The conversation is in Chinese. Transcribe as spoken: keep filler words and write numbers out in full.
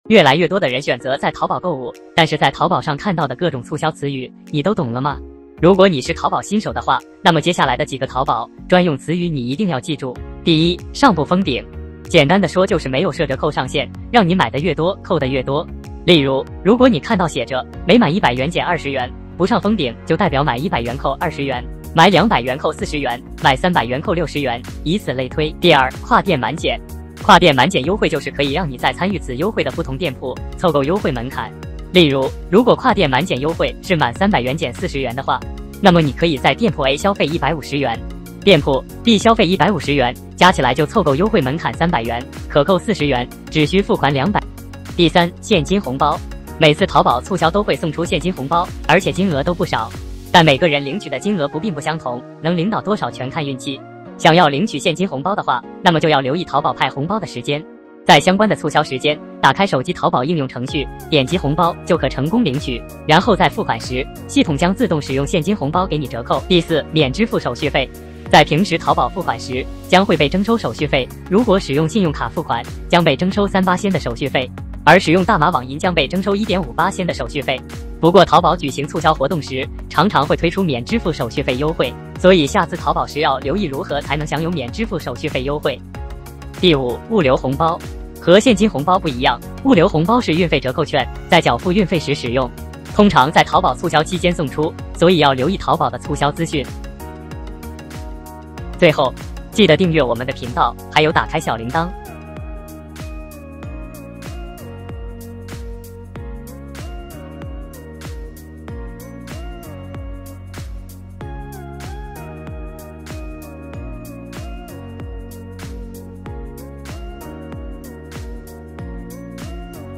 越来越多的人选择在淘宝购物，但是在淘宝上看到的各种促销词语，你都懂了吗？如果你是淘宝新手的话，那么接下来的几个淘宝专用词语你一定要记住。第一，上不封顶。简单的说就是没有设折扣上限，让你买的越多，扣的越多。例如，如果你看到写着每满一百元减二十元，不上封顶就代表买一百元扣二十元，买两百元扣四十元，买三百元扣六十元，以此类推。第二，跨店满减。跨店满减优惠就是可以让你在参与此优惠的不同店铺凑够优惠门槛。例如，如果跨店满减优惠是满三百元减四十元的话，那么你可以在店铺 A 消费一百五十元，店铺 B 消费一百五十元，加起来就凑够优惠门槛三百元，可扣四十元，只需付款两百。第三，现金红包。每次淘宝促销都会送出现金红包，而且金额都不少，但每个人领取的金额不并不相同，能领到多少全看运气。想要领取现金红包的话，那么就要留意淘宝派红包的时间，在相关的促销时间，打开手机淘宝应用程序，点击红包就可成功领取，然后在付款时，系统将自动使用现金红包给你折扣。第四，免支付手续费。在平时淘宝付款时，将会被征收手续费，如果使用信用卡付款，将被征收三八仙的手续费，而使用大马网银将被征收一点五八仙的手续费。不过淘宝举行促销活动时，常常会推出免支付手续费优惠，所以下次淘宝时要留意如何才能享有免支付手续费优惠。第五，物流红包。和现金红包不一样，物流红包是运费折扣券，在缴付运费时使用，通常在淘宝促销期间送出，所以要留意淘宝的促销资讯。最后，记得订阅我们的频道，还有打开小铃铛。